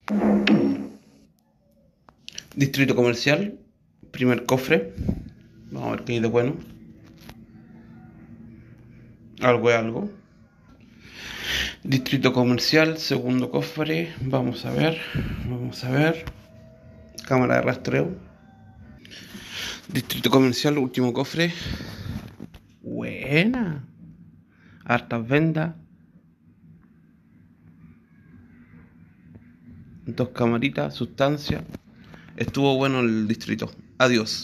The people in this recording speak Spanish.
Distrito comercial, primer cofre. Vamos a ver qué hay de bueno. Algo es algo. Distrito comercial, segundo cofre. Vamos a ver. Vamos a ver. Cámara de rastreo. Distrito comercial, último cofre. Buena. Hartas vendas. Dos camaritas, sustancia. Estuvo bueno el distrito. Adiós.